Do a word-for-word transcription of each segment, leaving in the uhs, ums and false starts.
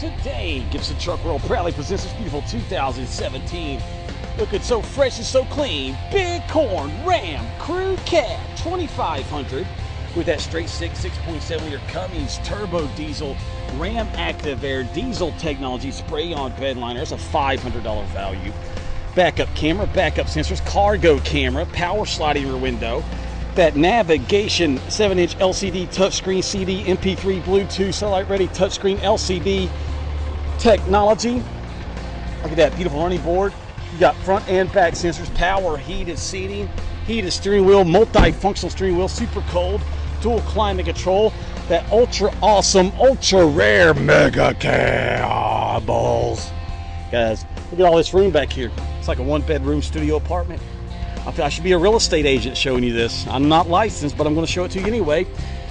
Today, Gibson Truck World proudly presents this beautiful two thousand seventeen, looking so fresh and so clean, Bighorn Ram Crew Cab twenty-five hundred with that straight six, six point seven liter Cummins turbo diesel Ram Active Air diesel technology spray-on bed liner. That's a five hundred dollar value. Backup camera, backup sensors, cargo camera, power sliding rear window, that navigation seven inch L C D touchscreen C D, M P three, Bluetooth, satellite ready touchscreen L C D technology. Look at that beautiful running board. You got front and back sensors, power heated seating, heated steering wheel, multi-functional steering wheel, super cold, dual climate control, that ultra awesome, ultra rare mega cables. Guys, look at all this room back here. It's like a one bedroom studio apartment. I feel I should be a real estate agent showing you this. I'm not licensed, but I'm going to show it to you anyway.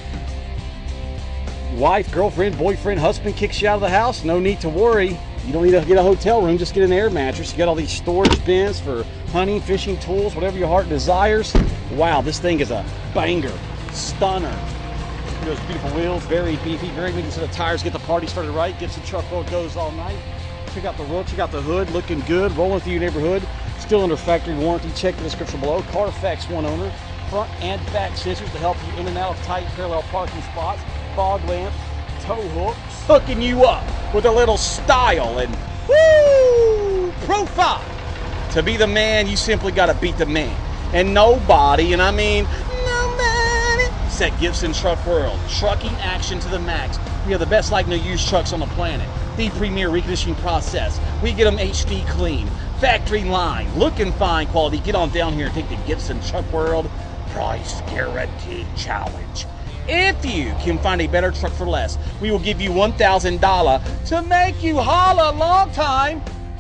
Wife, girlfriend, boyfriend, husband kicks you out of the house, no need to worry. You don't need to get a hotel room, just get an air mattress. You got all these storage bins for hunting, fishing tools, whatever your heart desires. Wow, this thing is a banger, stunner. Those beautiful wheels, very beefy, very big set of tires, get the party started right. Gibson Truck World goes all night. Check out the roof, check out the hood, looking good, rolling through your neighborhood. Still under factory warranty. Check the description below. Carfax one owner. Front and back sensors to help you in and out of tight parallel parking spots. Fog lamp, tow hooks, hooking you up with a little style and woo profile. To be the man, you simply got to beat the man. And nobody, and I mean nobody, set Gibson Truck World. Trucking action to the max. We have the best like no used trucks on the planet. The premier reconditioning process. We get them H D clean. Factory line, looking fine quality. Get on down here and take the Gibson Truck World Price Guaranteed Challenge. If you can find a better truck for less, we will give you one thousand dollars to make you holla long time.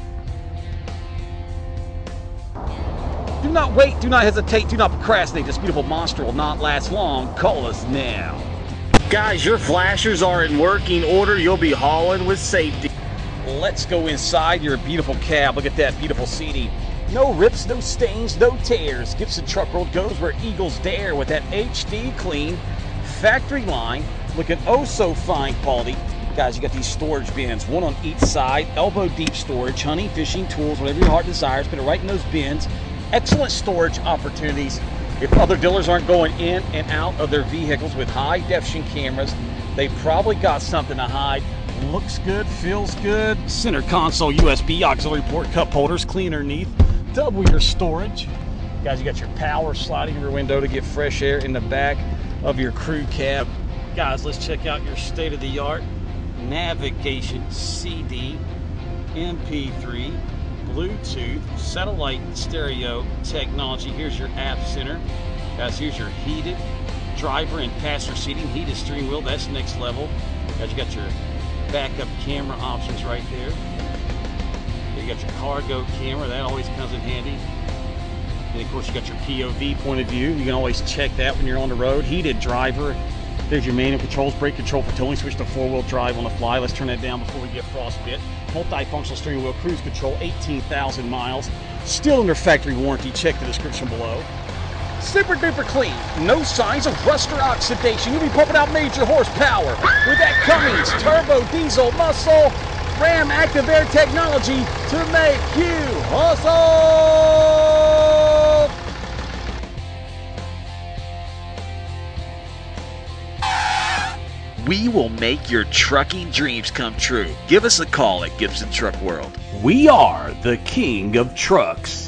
Do not wait, do not hesitate, do not procrastinate. This beautiful monster will not last long. Call us now. Guys, your flashers are in working order. You'll be hauling with safety. Let's go inside your beautiful cab. Look at that beautiful seating. No rips, no stains, no tears. Gibson Truck World goes where eagles dare with that H D clean factory line. Looking oh so fine quality. Guys, you got these storage bins, one on each side, elbow deep storage, hunting, fishing, tools, whatever your heart desires. Put it right in those bins. Excellent storage opportunities. If other dealers aren't going in and out of their vehicles with high definition cameras, they probably got something to hide. Looks good, feels good. Center console, U S B, auxiliary port, cup holders, clean underneath. Double your storage. Guys, you got your power sliding rear window to get fresh air in the back of your crew cab. Guys, let's check out your state-of-the-art navigation C D, M P three, Bluetooth, satellite stereo technology. Here's your app center. Guys, here's your heated driver and passenger seating, heated steering wheel. That's next level. Guys, you got your backup camera options right there. You got your cargo camera, that always comes in handy. And of course you got your P O V point of view. You can always check that when you're on the road. Heated driver. There's your manual controls, brake control for towing, switch to four-wheel drive on the fly. Let's turn that down before we get frostbit. Multi-functional steering wheel, cruise control, eighteen thousand miles. Still under factory warranty. Check the description below. Super duper clean, no signs of rust or oxidation. You'll be pumping out major horsepower with that Cummins turbo diesel muscle Ram Active Air technology to make you hustle. We will make your trucking dreams come true. Give us a call at Gibson Truck World. We are the king of trucks.